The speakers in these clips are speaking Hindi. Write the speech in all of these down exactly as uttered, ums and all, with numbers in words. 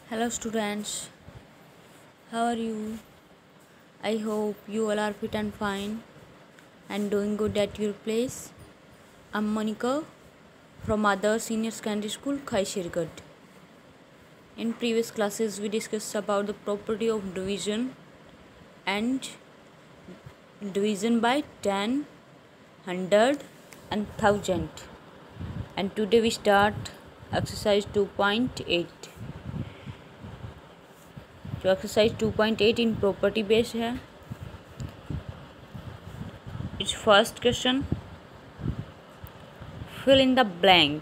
Hello students, how are you? I hope you all are fit and fine and doing good at your place. I'm Monica from Other Senior Secondary School, Khaishirgarh. In previous classes, we discussed about the property of division and division by ten, one hundred and one thousand. And today we start exercise two point eight. जो exercise two point eight in property based है. It's first question, fill in the blank.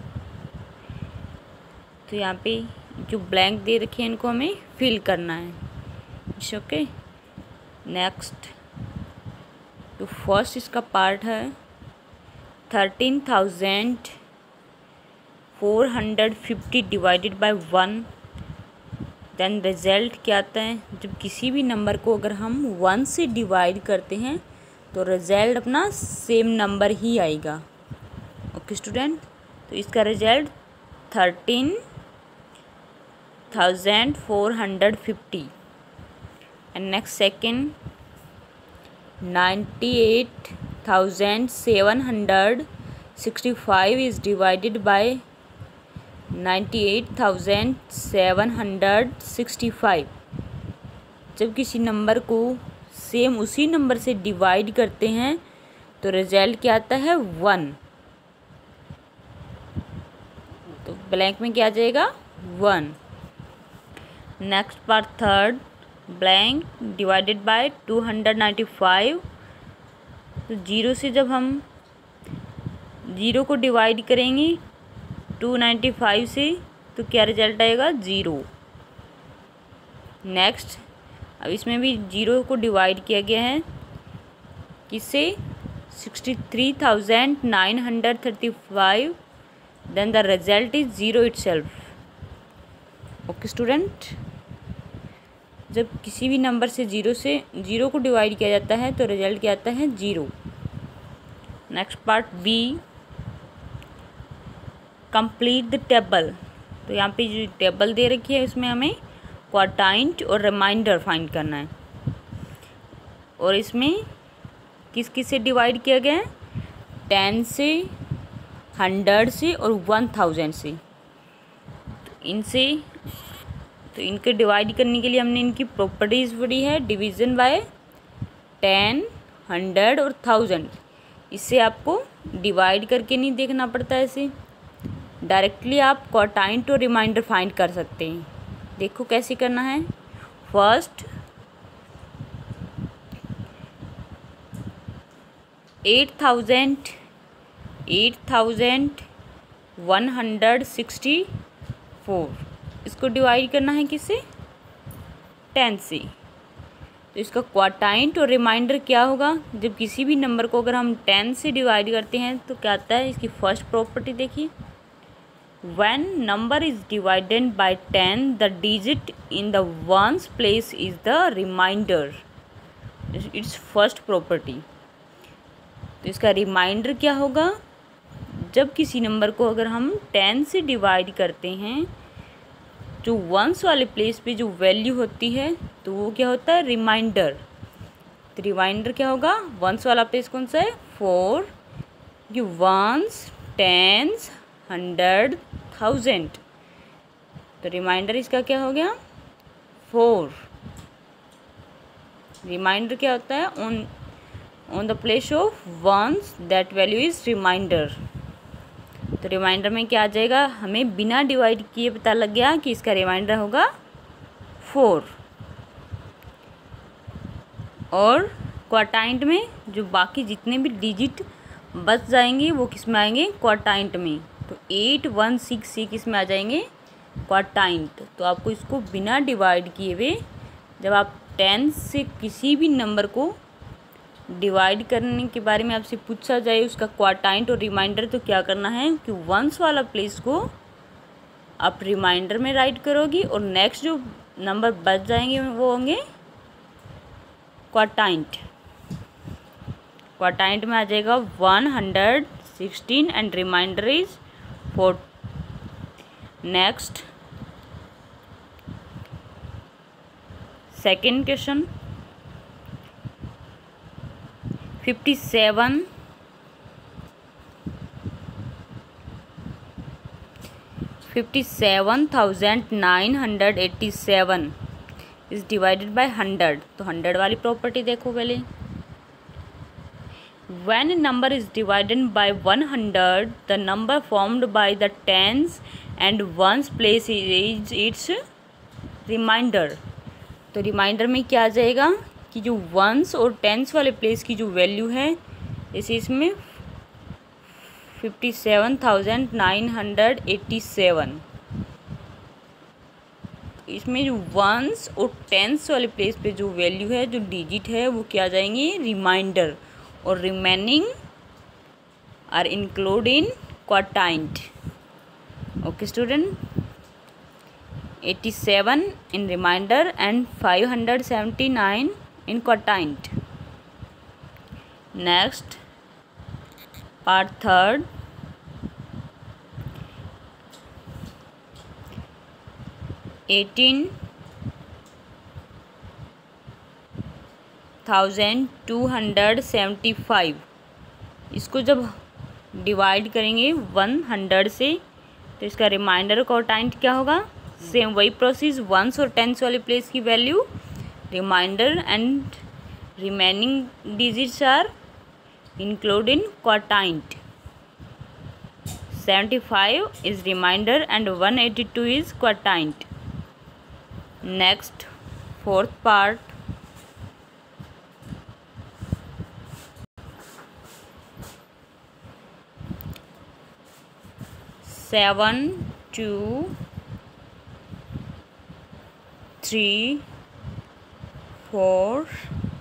तो यहाँ पे जो ब्लैंक दे रखे हैं इनको हमें फिल करना है. It's okay. नेक्स्ट, तो फर्स्ट इसका पार्ट है thirteen thousand four hundred fifty divided by one. Then result क्या आता है, जब किसी भी नंबर को अगर हम वन से डिवाइड करते हैं तो रिजल्ट अपना सेम नंबर ही आएगा. ओके स्टूडेंट, तो इसका result thirteen thousand four hundred fifty. And next second, ninety eight thousand seven hundred sixty five is divided by ninety eight thousand seven hundred sixty five. जब किसी नंबर को सेम उसी नंबर से डिवाइड करते हैं तो रिजल्ट क्या आता है, वन. तो ब्लैंक में क्या आ जाएगा, one. Next part third, blank divided by two hundred ninety five. तो जीरो से जब हम जीरो को डिवाइड करेंगे टू नाइन्टी फाइव से तो क्या रिजल्ट आएगा, ज़ीरो. नेक्स्ट, अब इसमें भी जीरो को डिवाइड किया गया है किससे, sixty three thousand nine hundred thirty five. Then the result is zero itself. Okay student, जब किसी भी नंबर से जीरो से जीरो को डिवाइड किया जाता है तो रिजल्ट क्या आता है, zero. Next part B, complete the table. तो यहाँ पे जो टेबल दे रखी है उसमें हमें क्वार्टाइंट और रिमाइंडर फाइंड करना है. और इसमें किस किस से डिवाइड किया गया है, टेन से, हंड्रेड से और वन थाउजेंड से. तो इनसे तो इनके डिवाइड करने के लिए हमने इनकी प्रॉपर्टीज़ पढ़ी है, डिवीज़न बाय टेन, हंड्रेड और थाउजेंड. इससे आपको डिवाइड करके नहीं देखना पड़ता, ऐसे डायरेक्टली आप क्वार्टाइंट और रिमाइंडर फाइंड कर सकते हैं. देखो कैसे करना है. First, eight thousand eight thousand one hundred sixty four. इसको डिवाइड करना है किससे, टेन से. तो इसका क्वार्टाइंट और रिमाइंडर क्या होगा, जब किसी भी नंबर को अगर हम टेन से डिवाइड करते हैं तो क्या आता है. इसकी फर्स्ट प्रॉपर्टी देखिए, when number is divided by ten the digit in the ones place is the remainder. Its first property. तो इसका रिमाइंडर क्या होगा, जब किसी नंबर को अगर हम टेन से डिवाइड करते हैं जो वंस वाले प्लेस पे जो वैल्यू होती है तो वो क्या होता है, रिमाइंडर. तो रिमाइंडर क्या होगा, वंस वाला प्लेस कौन सा है, फोर. ये वंस, टेंस, हंड्रेड, थाउजेंड. तो रिमाइंडर इसका क्या हो गया, फोर. रिमाइंडर क्या होता है, on on the place of ones that value is remainder. तो रिमाइंडर में क्या आ जाएगा, हमें बिना डिवाइड किए पता लग गया कि इसका रिमाइंडर होगा फोर. और क्वार्टाइंट में जो बाकी जितने भी डिजिट बच जाएंगे वो किस में आएंगे, क्वार्टाइंट में. तो एट वन सिक्स से किस में आ जाएंगे, क्वार्टाइंट. तो आपको इसको बिना डिवाइड किए हुए जब आप टेन से किसी भी नंबर को डिवाइड करने के बारे में आपसे पूछा जाए उसका क्वार्टाइंट और रिमाइंडर, तो क्या करना है कि वंस वाला प्लेस को आप रिमाइंडर में राइट करोगी और नेक्स्ट जो नंबर बच जाएंगे वो होंगे क्वार्टाइंट. क्वार्टाइंट में आ जाएगा one hundred sixteen and remainder is four. Next, second question, fifty seven fifty seven thousand nine hundred eighty seven is divided by hundred. तो हंड्रेड वाली प्रॉपर्टी देखो पहले। When a number is divided by one hundred, the number formed by the tens and ones place is its remainder। तो रिमाइंडर में क्या आ जाएगा कि जो वंस और टेंस वाले प्लेस की जो वैल्यू है इसे इसमें fifty seven thousand nine hundred eighty seven, इसमें जो वंस और टेंस वाले प्लेस पे जो वैल्यू है, जो डिजिट है, वो क्या आ जाएंगे रिमाइंडर, और remaining are include in quotient. Okay student, eighty seven in remainder and five hundred seventy-nine in quotient. Next, part third. eighteen thousand two hundred seventy-five, इसको जब डिवाइड करेंगे वन हंड्रेड से तो इसका रिमाइंडर क्वोटाइंट क्या होगा? सेम वही प्रोसेस, वंस और टेंस वाले प्लेस की value remainder and remaining digits are include in quotient. Seventy five is remainder and one eighty two is quotient. Next, fourth part, seven two three four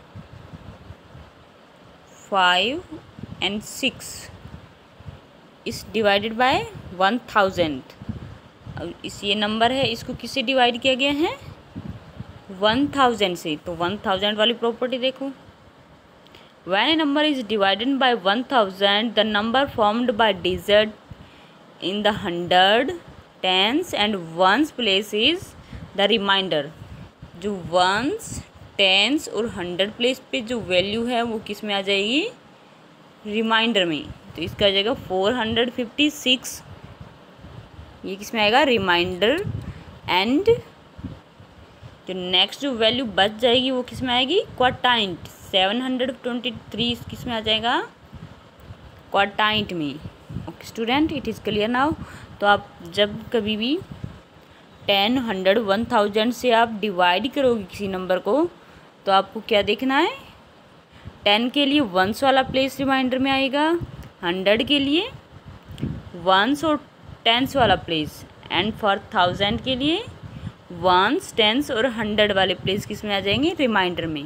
five and six is divided by one thousand. अब इस ये नंबर है, इसको किससे डिवाइड किया गया है? वन थाउजेंड से। तो वन थाउजेंड वाली प्रॉपर्टी देखो। When a number is divided by one thousand, the number formed by digit in the hundred, tens and ones place is the remainder. जो वंस, टेंस और हंड्रेड प्लेस पे जो वैल्यू है वो किस में आ जाएगी? रिमाइंडर में। तो इसका आ जाएगा फोर हंड्रेड फिफ्टी सिक्स, ये किस में आएगा? रिमाइंडर। एंड जो नेक्स्ट जो वैल्यू बच जाएगी वो किस में आएगी? Quotient. Seven hundred twenty three किस में आ जाएगा? क्वोटाइंट में। Okay student, it is clear now. तो आप जब कभी भी टेन, हंड्रेड, वन थाउजेंड से आप डिवाइड करोगे किसी नंबर को, तो आपको क्या देखना है? टेन के लिए वंस वाला प्लेस रिमाइंडर में आएगा, हंड्रेड के लिए वंस और टेंस वाला प्लेस, एंड फॉर थाउजेंड के लिए वंस, टेंस और हंड्रेड वाले प्लेस किस में आ जाएंगे? रिमाइंडर में।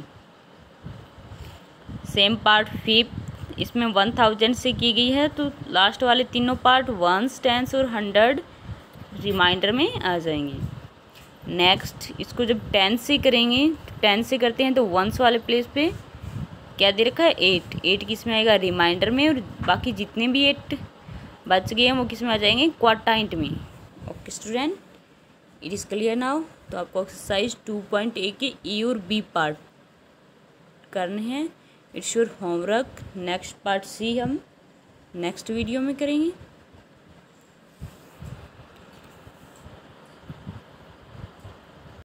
सेम पार्ट फिफ्थ, इसमें वन थाउजेंड से की गई है, तो लास्ट वाले तीनों पार्ट वंस, टेंस और हंड्रेड रिमाइंडर में आ जाएंगे। नेक्स्ट, इसको जब टेन से करेंगे, टेन से करते हैं तो वंस वाले प्लेस पे क्या दे रखा है? एट। एट किस में आएगा? रिमाइंडर में। और बाकी जितने भी एट बच गए हैं वो किस में आ जाएंगे? क्वोटाइंट में। Okay student, it is clear now. तो आपको एक्सरसाइज टू पॉइंट ए के ई और बी पार्ट करने हैं। It's your homework. Next part C हम नेक्स्ट वीडियो में करेंगे।